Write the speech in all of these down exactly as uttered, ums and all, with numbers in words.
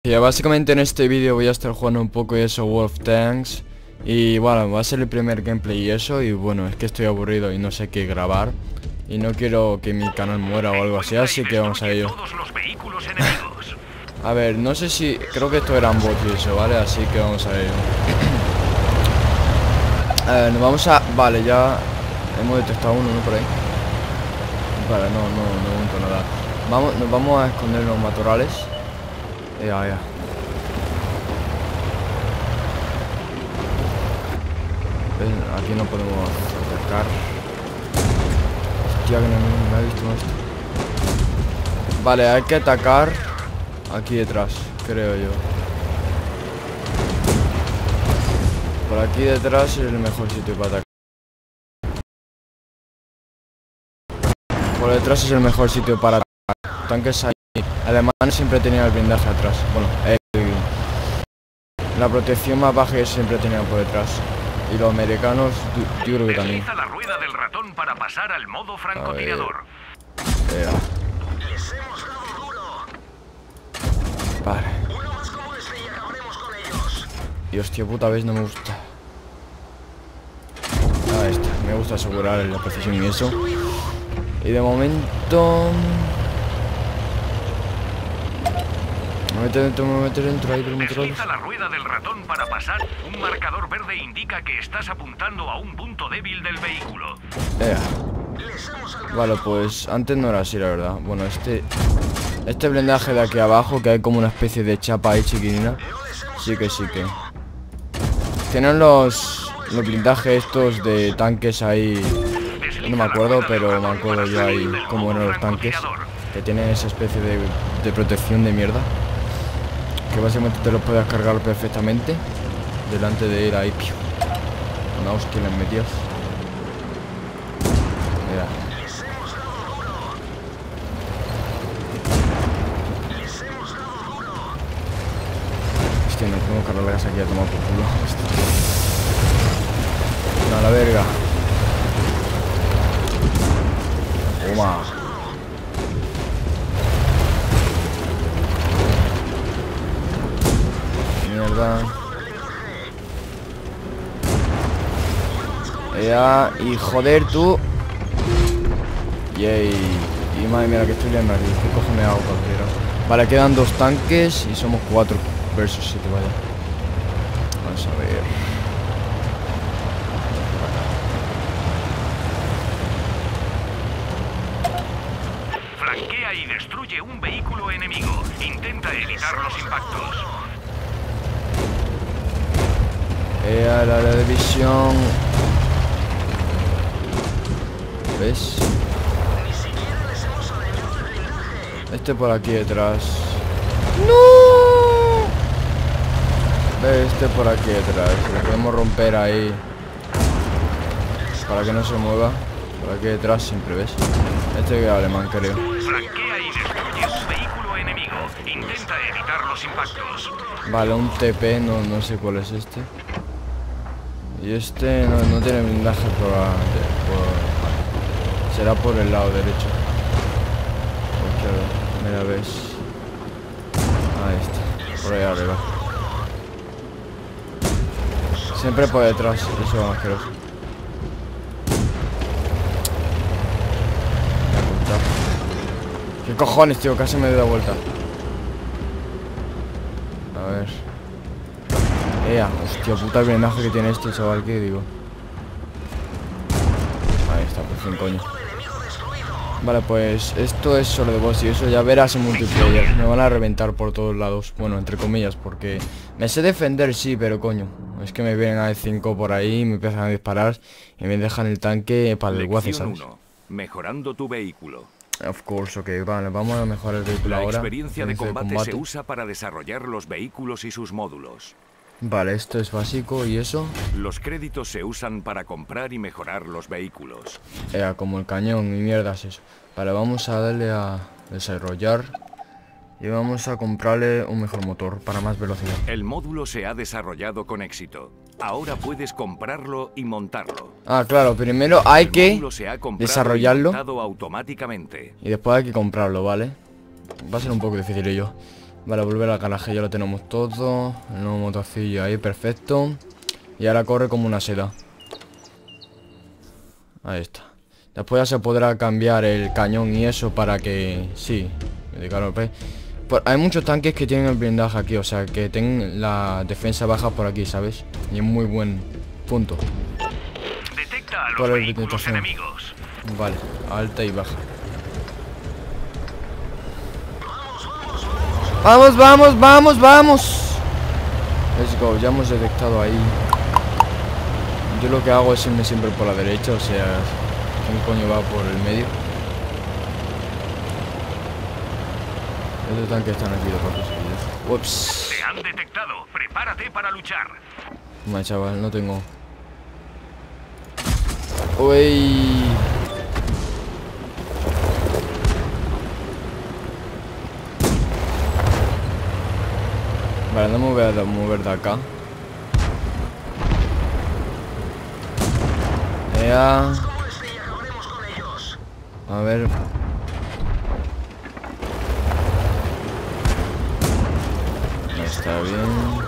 Ya básicamente en este vídeo voy a estar jugando un poco y eso, World of Tanks. Y bueno, va a ser el primer gameplay y eso. Y bueno, es que estoy aburrido y no sé qué grabar. Y no quiero que mi canal muera o algo así, así que vamos a ello. A ver, no sé si... creo que esto eran bots y eso, ¿vale? Así que vamos a ello. A ver, nos vamos a... Vale, ya hemos detectado uno, ¿no? Por ahí. Vale, no, no, no monto nada. Vamos, nos vamos a esconder en los matorrales. Ya, ya. Aquí no podemos atacar. Hostia, que no me ha visto esto. Vale, hay que atacar aquí detrás, creo yo. Por aquí detrás es el mejor sitio para atacar. Por detrás es el mejor sitio para atacar. Tanques ahí. Alemanes siempre tenían el blindaje atrás. Bueno, eh, la protección más baja que siempre tenían por detrás. Y los americanos, yo creo que también. La rueda del ratón para pasar al modo francotirador. Eh, vale. Y hostia puta vez no me gusta. Ah, esta. Me gusta asegurar la precisión y eso. Y de momento... Me voy a meter dentro, me voy a meter dentro ahí del motor. Desliza la rueda del ratón para pasar. Un marcador verde indica que estás apuntando a un punto débil del vehículo. Eh. Vale, pues antes no era así, la verdad. Bueno, este... Este blindaje de aquí abajo, que hay como una especie de chapa ahí chiquitina. Sí que sí que... Tienen los... Los blindajes estos de tanques ahí... No me acuerdo, pero me acuerdo yo ahí cómo eran los tanques. Que tienen esa especie de, de protección de mierda. Que básicamente te los puedes cargar perfectamente delante de él ahí, pio. Una hostia les metías. Mira. Hostia, no podemos cargar la casa aquí a tomar por culo. No, a la verga. Toma. Mierda. Ya, y joder tú. Yay. Y madre mía, que estoy liando aquí. ¿Qué cojones hago cualquiera? Vale, quedan dos tanques y somos cuatro versus siete, vaya. Vamos a ver. Flanquea y destruye un vehículo enemigo. Intenta evitar los impactos. Eh, a la, la división. ¿Ves? Este por aquí detrás. ¡No! ¿Ves? Este por aquí detrás. Lo podemos romper ahí. Para que no se mueva. Por aquí detrás siempre, ¿ves? Este es alemán, creo. Flanquea y destruye un vehículo enemigo. Intenta evitar los impactos. Vale, un T P, no, no sé cuál es este. Y este no, no tiene blindaje por, por... Será por el lado derecho. Porque, mira, ves. Ahí está. Por ahí arriba. Siempre por detrás. Eso es asqueroso. ¿Qué cojones, tío? Casi me doy la vuelta. A ver. Ea, hostia, puta el blindaje que tiene este chaval, ¿qué digo? Ahí está, por fin, coño. Vale, pues esto es solo de boss y eso ya verás en multiplayer. Me van a reventar por todos lados. Bueno, entre comillas, porque me sé defender, sí, pero coño. Es que me vienen a cinco por ahí, me empiezan a disparar y me dejan el tanque para el guace, ¿sabes? Mejorando tu vehículo. Of course, ok, vale, vamos a mejorar el vehículo ahora. La experiencia de combate, de combate se usa para desarrollar los vehículos y sus módulos. Vale, esto es básico, ¿y eso? Los créditos se usan para comprar y mejorar los vehículos. Eh, como el cañón y mierdas eso. Vale, vamos a darle a desarrollar. Y vamos a comprarle un mejor motor para más velocidad. El módulo se ha desarrollado con éxito. Ahora puedes comprarlo y montarlo. Ah, claro, primero hay el que se ha desarrollarlo y automáticamente. y después hay que comprarlo, ¿vale? Va a ser un poco difícil yo. Vale, volver al garaje, ya lo tenemos todo. El nuevo motocillo ahí, perfecto. Y ahora corre como una seda. Ahí está. Después ya se podrá cambiar el cañón y eso para que... Sí, Por... hay muchos tanques que tienen el blindaje aquí, o sea, que tienen la defensa baja por aquí, ¿sabes? Y es muy buen punto. Detecta a los ¿Cuál es la vehículos orientación? enemigos. Vale, alta y baja. Vamos, vamos, vamos, vamos. Let's go, ya hemos detectado ahí. Yo lo que hago es irme siempre por la derecha, o sea, ¿quién coño va por el medio? Estos tanques están aquí de pasos. Ups. Te han detectado. Prepárate para luchar. Vale, chaval, no tengo. Uy. Vale, no me voy a mover de acá. Ya. A ver. Está bien.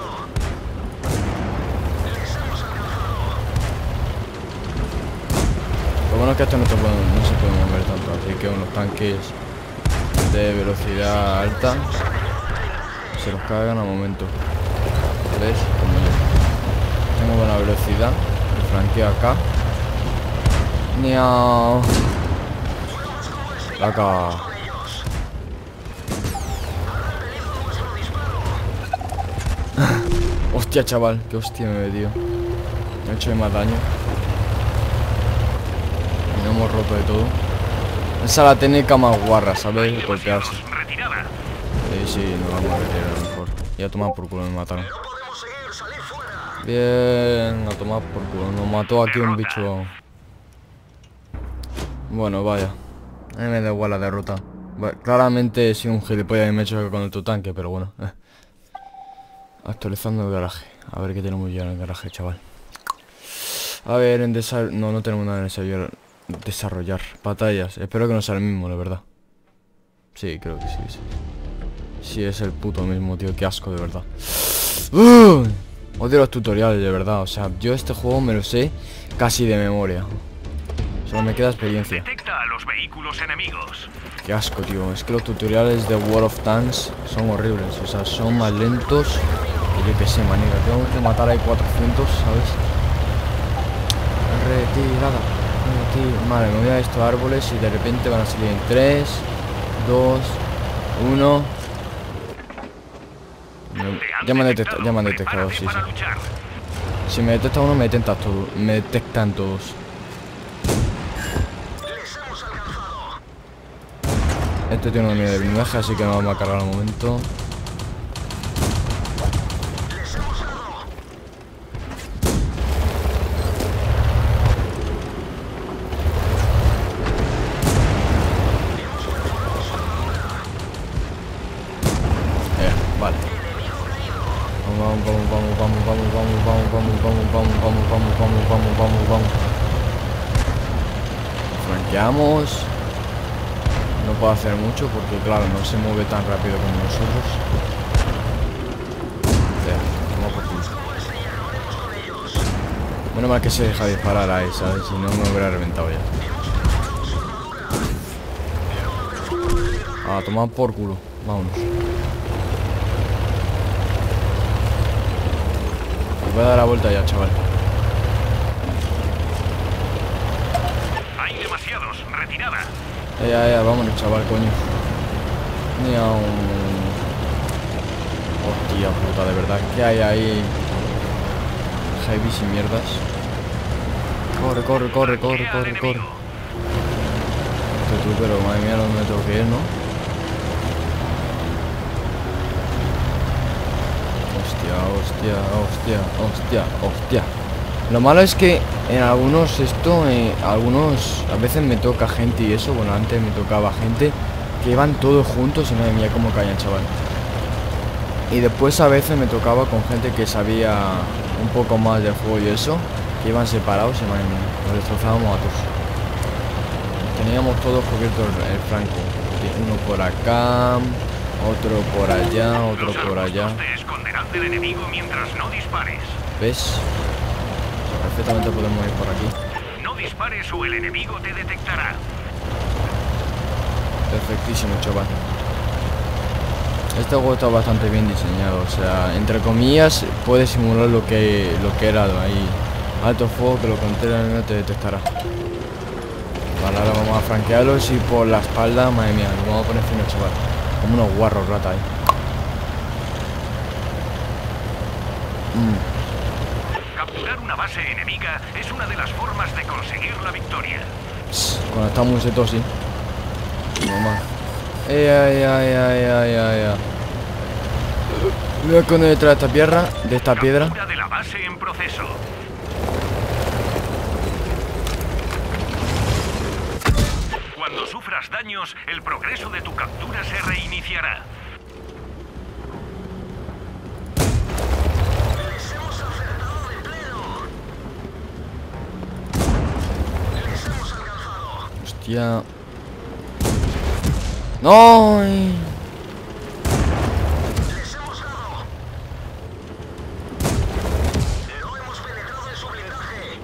Lo bueno es que esto no se puede, no se puede mover tanto, así que unos tanques de velocidad alta se los cargan a momento. ¿Ves? Como yo tengo buena velocidad, me flanqueo acá. Niao. Acá. Hostia, chaval, qué hostia me dio. Me ha hecho más daño. Y no hemos roto de todo. Esa es la técnica más guarra, ¿sabes? Golpearse. Sí, sí, nos vamos a retirar a lo mejor. Y a tomar por culo, me mataron. Bien, a tomar por culo. Nos mató aquí un bicho. Bueno, vaya. A mí me da igual la derrota. Bueno, claramente he sido un gilipollas y me he hecho con el tu tanque, pero bueno. Eh. Actualizando el garaje. A ver qué tenemos ya en el garaje, chaval. A ver, en desarrollar... No, no tenemos nada en desarrollar. Desarrollar. Batallas. Espero que no sea el mismo, la verdad. Sí, creo que sí, sí. Sí, es el puto mismo, tío. Qué asco, de verdad. ¡Uh! Odio los tutoriales, de verdad. O sea, yo este juego me lo sé casi de memoria. Solo me queda experiencia. Detecta a los vehículos enemigos. Qué asco, tío. Es que los tutoriales de World of Tanks son horribles. O sea, son más lentos. Y yo qué sé, manera. Tengo que matar ahí cuatrocientos, ¿sabes? Retirada. Retirada. Vale, me voy a estos árboles y de repente van a salir en tres, dos, uno. Me... Ya me han detectado, ya me han detectado, sí, sí. Si me detecta uno, me detectan todos. Me detectan todos. Este tiene una mierda de blindaje, así que no vamos a cargar al momento. Eh, vale. Vamos, vamos, vamos, vamos, vamos, vamos, vamos, vamos, vamos, vamos, vamos, vamos, vamos, vamos, vamos, vamos. Flanqueamos. No puedo hacer mucho porque, claro, no se mueve tan rápido como nosotros. Ya, vamos por culo. Menos mal que se deja disparar ahí, ¿sabes? Si no, me hubiera reventado ya. A tomar por culo. Vámonos. Me voy a dar la vuelta ya, chaval. Hay demasiados. Retirada. Ya, ya, ya, vámonos, chaval, coño. Miau. Hostia puta, de verdad. ¿Qué hay ahí? Heavy y mierdas. Corre, corre, corre, corre, corre, corre. Esto tú, pero madre mía, ¿dónde me tengo que ir, no? Hostia, hostia, hostia, hostia, hostia. Lo malo es que en algunos esto, eh, algunos a veces me toca gente y eso, bueno, antes me tocaba gente que iban todos juntos y madre mía cómo caían, chaval. Y después a veces me tocaba con gente que sabía un poco más del juego y eso, que iban separados y madre mía, nos destrozábamos a todos. Teníamos todos cubiertos el, el flanco. Uno por acá, Otro por allá, otro Los por allá. arbustos te esconderán del enemigo mientras no dispares. ¿Ves? Perfectamente podemos ir por aquí. No dispares o el enemigo te detectará. Perfectísimo, chaval. Este juego está bastante bien diseñado. O sea, entre comillas, puede simular lo que lo que era ahí. Alto fuego, que lo contrario no te detectará. Vale, ahora vamos a franquearlos y por la espalda, madre mía, lo vamos a poner fino, chaval. Como unos guarros rata ahí. Mm. Capturar una base enemiga es una de las formas de conseguir la victoria. Pss, cuando está muy seto, sí. Normal. Ay, ay, ay, ay, ay, ay, ay. Voy a esconder detrás de esta piedra, de esta piedra. Captura de la base en proceso. Cuando sufras daños, el progreso de tu captura se reiniciará. Les hemos acertado de pleno. Les hemos alcanzado. Hostia. ¡No! Les hemos dado. No hemos penetrado en su blindaje.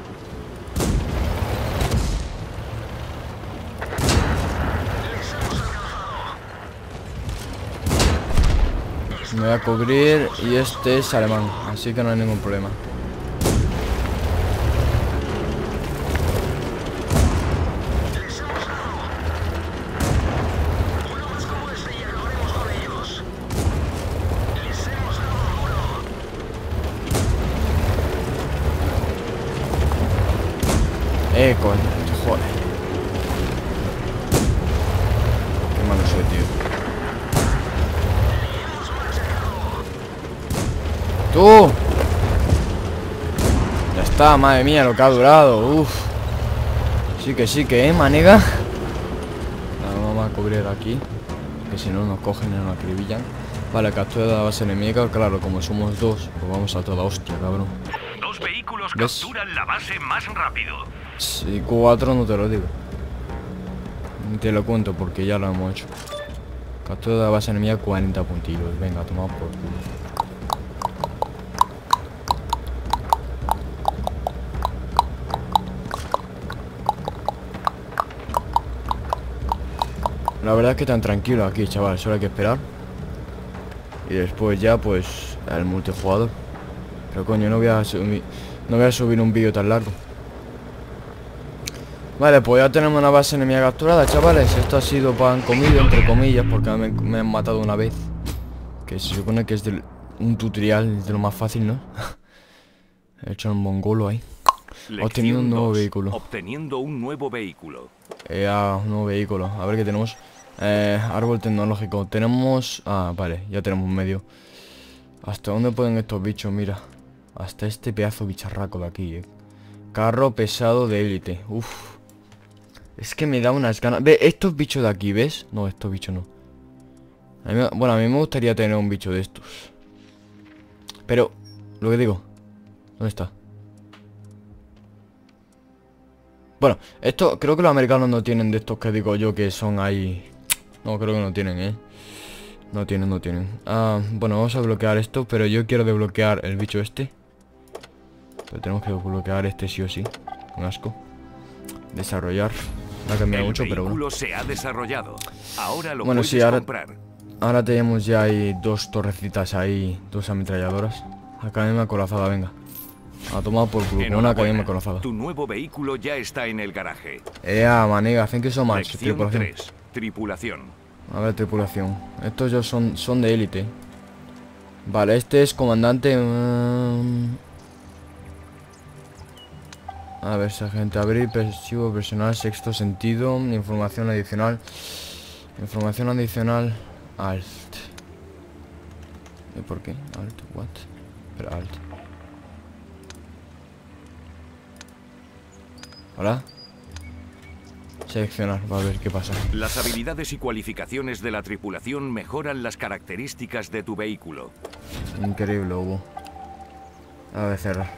Les hemos alcanzado. Me voy a cubrir y este es alemán, así que no hay ningún problema. Les hemos dado. Uno más como este y acabaremos con ellos. Les hemos dado duro. Eh, coño, joder. Qué malo soy, tío. ¡Tú! Ya está, madre mía, lo que ha durado. Uf. Sí que sí que, ¿eh, manega? Ahora vamos a cubrir aquí, que si no nos cogen y nos acribillan. Vale, captura de la base enemiga. Claro, como somos dos, pues vamos a toda hostia, cabrón. Dos vehículos ¿Ves? capturan la base más rápido. Si cuatro no te lo digo. Ni te lo cuento porque ya lo hemos hecho. Captura de la base enemiga, cuarenta puntillos. Venga, tomamos por culo. La verdad es que tan tranquilo aquí, chaval. Solo hay que esperar. Y después ya, pues, el multijugador. Pero coño, no voy a subir, no voy a subir un vídeo tan largo. Vale, pues ya tenemos una base enemiga capturada, chavales. Esto ha sido pan comido, entre comillas, porque me, me han matado una vez. Que se supone que es de un tutorial de lo más fácil, ¿no? He hecho un mongolo ahí. Obteniendo un nuevo vehículo. Obteniendo un nuevo vehículo. Eh, ah, un nuevo vehículo. A ver qué tenemos. Eh, árbol tecnológico. Tenemos... Ah, vale, ya tenemos un medio. ¿Hasta dónde pueden estos bichos? Mira. Hasta este pedazo bicharraco de aquí, eh. Carro pesado de élite. Uf. Es que me da unas ganas. Ve, estos bichos de aquí, ¿ves? No, estos bichos no. A mí me... Bueno, a mí me gustaría tener un bicho de estos. Pero, lo que digo, ¿dónde está? Bueno, esto creo que los americanos no tienen de estos que digo yo que son ahí. No, creo que no tienen, ¿eh? No tienen, no tienen. Ah, bueno, vamos a bloquear esto, pero yo quiero desbloquear el bicho este. Pero tenemos que desbloquear este sí o sí. Un asco. Desarrollar. No ha cambiado mucho, pero bueno. El vehículo se ha desarrollado. Ahora lo Bueno, puedes sí, ahora, comprar. ahora tenemos ya ahí dos torrecitas ahí, dos ametralladoras. Academia acorazada, venga. A tomar por culo, con una academia acorazada. Tu nuevo vehículo ya está en el garaje. Ea, manega, thank you so much. Lección Tripulación. tres. Tripulación. A ver, tripulación. Estos ya son, son de élite. Vale, este es comandante. um, A ver, sargento, abrir, persivo, personal, sexto sentido, información adicional. Información adicional. Alt. ¿Y por qué? Alt, what? Pero alt. Hola. Seleccionar, va a ver qué pasa. Las habilidades y cualificaciones de la tripulación mejoran las características de tu vehículo. Increíble, Hugo. A ver, cerrar.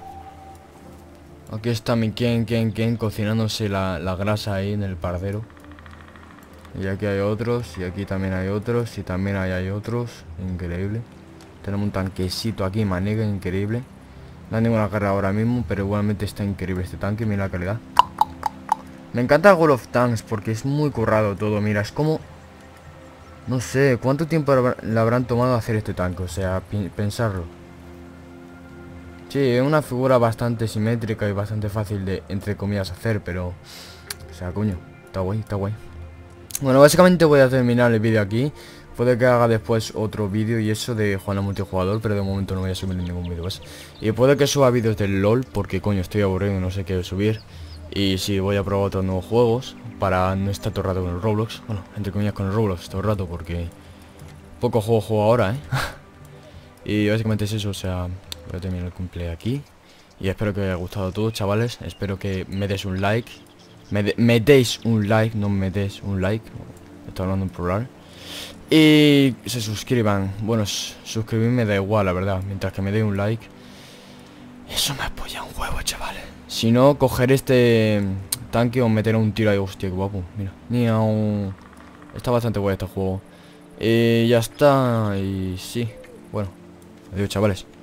Aquí está mi Ken, Ken, Ken cocinándose la, la grasa ahí en el pardero. Y aquí hay otros, y aquí también hay otros, y también ahí hay otros. Increíble. Tenemos un tanquecito aquí, manega, increíble. No hay ninguna carga ahora mismo, pero igualmente está increíble este tanque, mira la calidad. Me encanta World of Tanks porque es muy currado todo, mira, es como... No sé, ¿cuánto tiempo le habrán tomado hacer este tanque? O sea, pensarlo. Sí, es una figura bastante simétrica y bastante fácil de, entre comillas, hacer, pero... O sea, coño, está guay, está guay. Bueno, básicamente voy a terminar el vídeo aquí. Puede que haga después otro vídeo y eso de jugar a multijugador, pero de momento no voy a subir ningún vídeo más. Y puede que suba vídeos del LOL, porque coño, estoy aburrido y no sé qué subir. Y sí, voy a probar otros nuevos juegos para no estar todo el rato con el Roblox. Bueno, entre comillas con el Roblox todo el rato, porque poco juego juego ahora, ¿eh? Y básicamente es eso, o sea, voy a terminar el cumple aquí. Y espero que os haya gustado a todos, chavales. Espero que me des un like. Me, de me deis un like, no me des un like. Estoy hablando en plural. Y se suscriban. Bueno, suscribirme me da igual, la verdad. Mientras que me dé un like, eso me apoya un huevo, chavales. Si no, coger este tanque o meter un tiro ahí. Hostia, qué guapo. Mira, ni aún... Está bastante guay este juego. Y ya está. Y sí. Bueno, adiós, chavales.